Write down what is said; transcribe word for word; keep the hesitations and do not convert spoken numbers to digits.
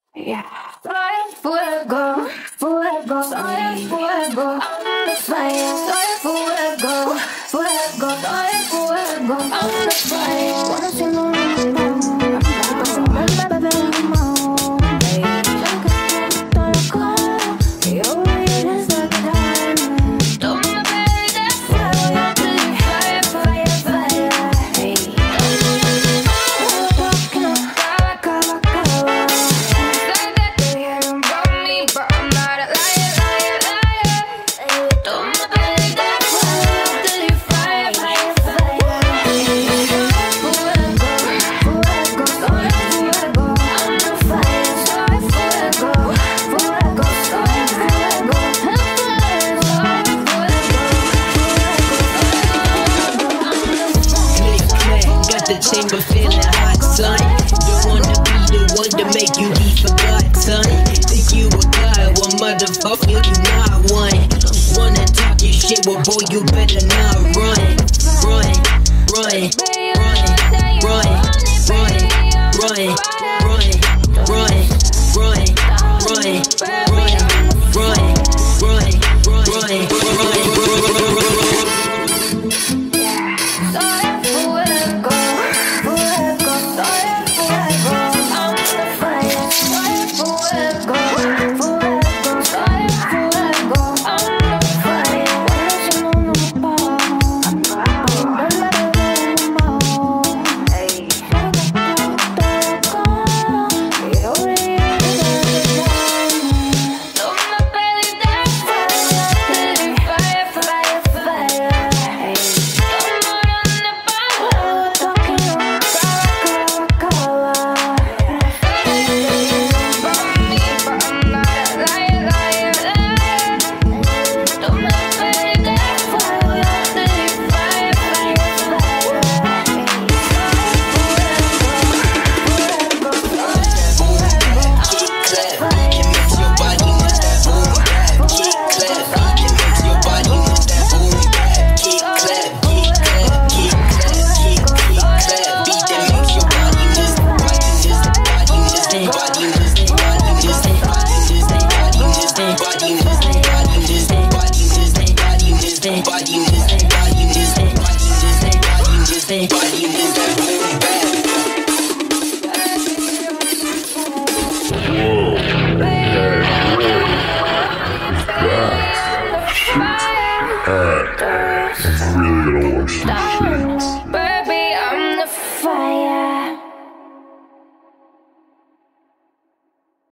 Yeah. Soy fuego, fuego, soy fuego, I'm the fire. Soy fuego, fuego, soy fuego, I'm the fire. Wanna sing along with me? Passing by my baby mom. Hey, yo que todo claro, yo eres la diamond. Toma baby de fuego, yo te di fire, fire, fire. Hey, talking about cava, cava. Chamber feeling hot, son. Don't wanna be the one to make you be forgot, son. Think you a guy, well motherfucker, you not one. Wanna talk your shit, well boy, you better not run, run, run, run, run, run, run, run, run, run, run, run, run, run, run. I'm really gonna watch this shit.